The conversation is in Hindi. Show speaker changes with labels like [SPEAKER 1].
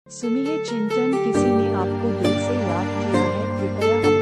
[SPEAKER 1] सुनिए चिंतन, किसी ने आपको दिल से याद किया है, कृपया